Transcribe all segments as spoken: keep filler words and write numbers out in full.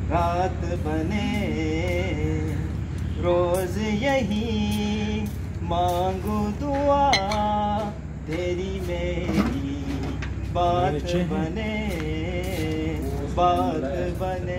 रात बने। रोज यही मांगू दुआ, तेरी मेरी बात बने, बात बने।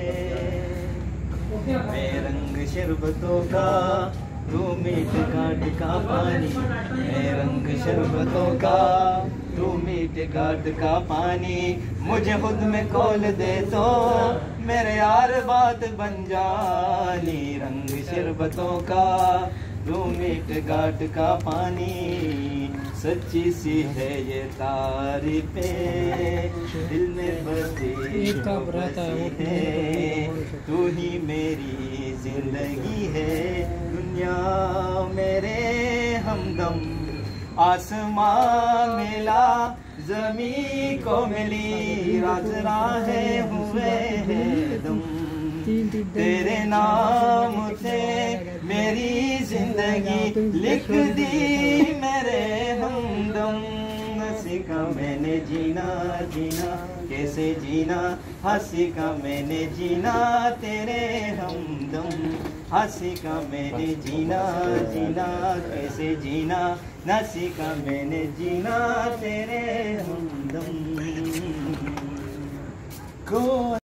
मैं रंग शरबतों का, तू मीठ घाट का पानी। मैं रंग शरबतों का, तू मीठ घाट का पानी। मुझे खुद में खोल दे तो मेरे यार बात बन जानी। रंग शरबतों का, तू मीठ घाट का पानी। सच्ची सी है ये तारीफें, दिल में बसी तो बसी है। तू ही मेरी जिंदगी है, दुनिया मेरे हमदम। आसमां मिला जमी को मिली, राज राहें हुए हैं दम। तेरे नाम से मेरी जिंदगी लिख दी मेरे हमदम। हंसी का मैंने जीना जीना कैसे जीना, हंसी का मैंने जीना तेरे हमदम। हंसी का मैंने जीना जीना कैसे जीना, हंसी का मैंने जीना तेरे हमदम को।